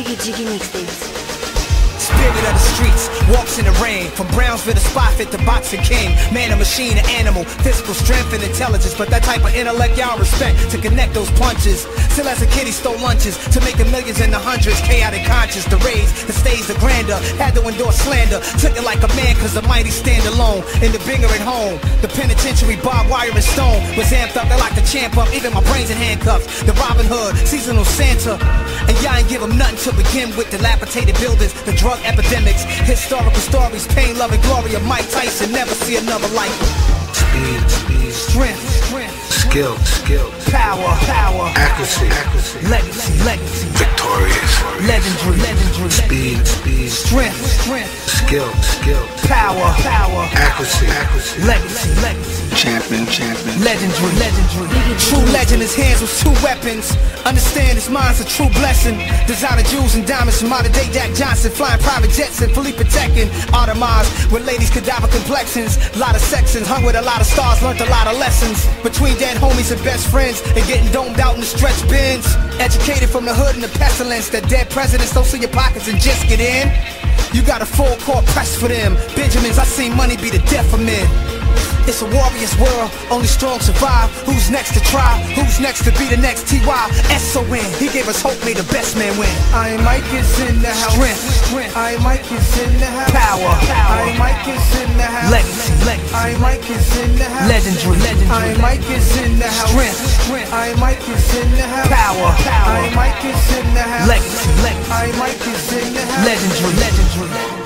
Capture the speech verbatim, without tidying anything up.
Jiggy Jiggy Mixtapes. Spirit of the streets, walks in the rain. From Brownsville to Spofford to Boxing King. Man, a machine, an animal, physical strength and intelligence. But that type of intellect y'all respect to connect those punches. Still as a kid he stole lunches to make the millions and the hundreds. Chaotic conscious, the raise, the stage, the grander. Had to endure slander, took it like a man cause the mighty stand alone. In the bigger at home, the penitentiary, barbed wire and stone. Was amped up, they like the champ up, even my brains in handcuffs. The Robin Hood, seasonal Santa. And y'all ain't give them nothing to begin with. Dilapidated buildings, the drug epidemics, historical stories, pain, love, and glory of Mike Tyson. Never see another like Speed, speed, strength, strength, skill, skill, power, power, accuracy, accuracy, legacy, legacy, victorious, legendary, legendary, speed, speed, strength, strength, skill, skill, power, power, accuracy, accuracy, legacy, legacy, champion, champion, legendary, legendary. True legend, his hands with two weapons. Understand his mind's a true blessing. Designer jewels and diamonds from modern day Jack Johnson. Flying private jets and Philippe Tekken. Audemars with ladies cadaver complexions. Lot of sections, hung with a lot of stars, learned a lot of lessons. Between dead homies and best friends, and getting domed out in the stretch bins. Educated from the hood and the pestilence. That dead presidents don't see your pockets and just get in. You got a full court press for them. Benjamins, I seen money be the death of men. It's a warrior's world, only strong survive. Who's next to try? Who's next to be the next T Y S O N? He gave us hope, made the best man win. I ain't Mike is in the house. Strength, strength. I ain't Mike is in the house. Power, power. I ain't Mike is in the house. Legacy, legacy. I ain't Mike is in the house. Legendary, legendary. I ain't Mike is in the house. Strength, strength. I ain't Mike is in the house. Power, power. I ain't Mike is in the house. Legacy, legacy. I ain't Mike is in the house. Legendary, legendary.